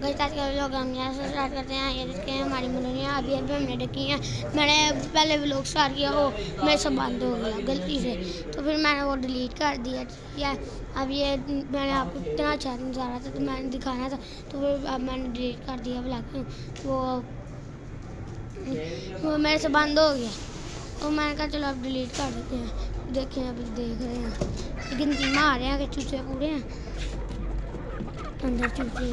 Guys आज के vlog हम यहाँ से स्टार्ट करते हैं। ये देखते हैं हमारी मुर्गियाँ अभी हमने रखी हैं। मैंने पहले व्लॉग स्टार्ट किया, वो मेरे से बंद हो गया गलती से, तो फिर मैंने वो डिलीट कर दिया। ठीक है, अब ये मैंने आपको इतना अच्छा नज़ारा था तो मैंने दिखाना था, तो फिर अब मैंने डिलीट कर दिया व्लॉग। वो मेरे से बंद हो गया, तो मैंने कहा चलो अब डिलीट कर देते हैं। देखें अभी देख रहे हैं गिनती मार रहे हैं कि चूचे पूरे हैं अंदर चूचे।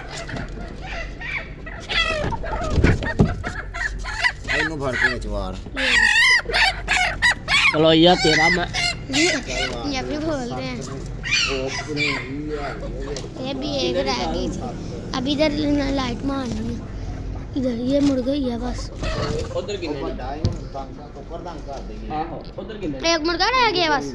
भर के चवार चलो यार तेरा मैं ये भी बोल रहे हैं। ये भी एक रह गई थी, अभी इधर लाइट मारनी है, इधर ये मुड़ गई है बस। एक मुर्गा रह गया बस।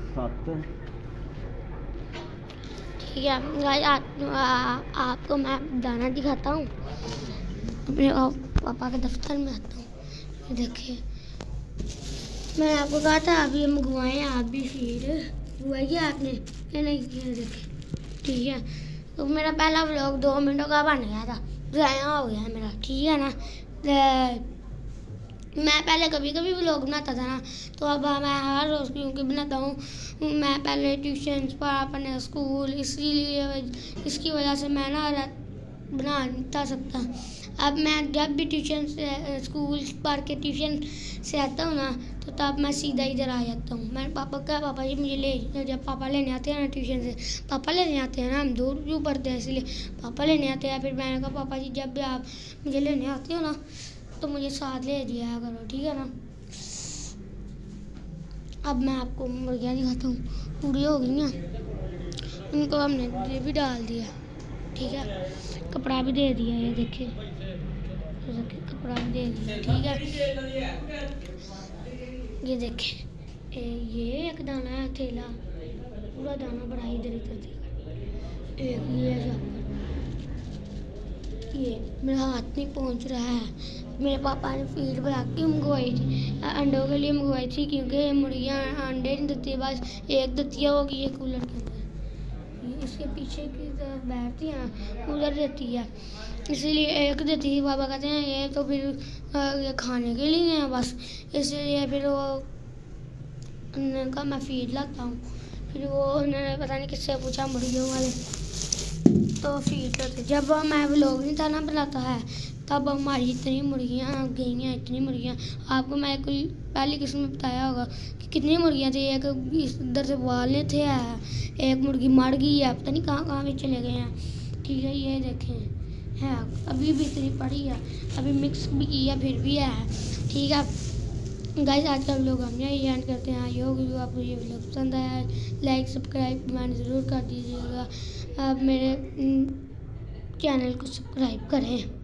ठीक है गाइस, आपको मैं दाना दिखाता हूँ। अपने पापा के दफ्तर में आता हूँ। देखिए मैंने आपको कहा था अभी मंगवाए हैं, आप भी फीड मंगवाइए आपने या नहीं किया। देखिए ठीक है, तो मेरा पहला व्लॉग 2 मिनटों का बन गया था, ज़ाया हो गया मेरा। ठीक है ना, मैं पहले कभी कभी व्लॉग बनाता था ना, तो अब मैं हर रोज़ क्योंकि बनाता हूँ। मैं पहले ट्यूशन पढ़ने स्कूल, इसीलिए इसकी वजह से मैं ना बना नहीं था सकता। अब मैं जब भी ट्यूशन से स्कूल पढ़ के ट्यूशन से आता हूँ ना, तो तब मैं सीधा इधर आ जाता हूँ। मैंने पापा का पापा जी मुझे ले, जब पापा लेने आते हैं ना ट्यूशन से, पापा लेने आते हैं ना, हम दूर क्यों पढ़ते हैं इसलिए पापा लेने आते हैं। फिर मैंने कहा पापा जी जब भी आप मुझे लेने आते हो ना, तो मुझे साथ ले दिया करो, ठीक है ना। अब मैं आपको मुर्गियाँ दिखाता हूँ, पूरी हो गई हैं, उनको हमने ये भी डाल दिया। ठीक है, कपड़ा भी दे दिया, ये देखिए कपड़ा भी दे दिया। ठीक है, ये देखिए ये एक दाना है, थैला पूरा दाना बड़ा इधर इधर एक ये मेरा हाथ नहीं पहुंच रहा है। मेरे पापा ने फीड बना के मंगवाई थी, अंडों के लिए मंगवाई थी, क्योंकि मुर्गियाँ अंडे नहीं देती, बस एक देती है, होगी ये कूलर के अंदर, इसके पीछे की तरफ बैठती हैं उधर देती है, इसीलिए एक देती है। पापा कहते हैं ये तो फिर ये खाने के लिए है बस, इसलिए फिर वो उन्होंने कहा मैं फीड लाता हूँ। फिर वो उन्होंने पता नहीं किससे पूछा मुर्गियों वाले, तो फीड करते। जब मैं व्लॉग नहीं था ना बनाता है, तब हमारी इतनी मुर्गियाँ गई हैं, इतनी मुर्गियाँ। आपको मैं कोई पहली किस्म में बताया होगा कि कितनी मुर्गियाँ थी। एक इधर से वाले थे, एक मुर्गी मर गई है, पता नहीं कहाँ कहाँ भी चले गए हैं। ठीक है, ये देखें है अभी भी इतनी पड़ी है, अभी मिक्स भी किया फिर भी है। ठीक है गाइस, आज का व्लॉग हम यही एंड करते हैं। आई होप आपको ये व्लॉग पसंद आया है, लाइक सब्सक्राइब कमेंट ज़रूर कर दीजिएगा। आप मेरे चैनल को सब्सक्राइब करें।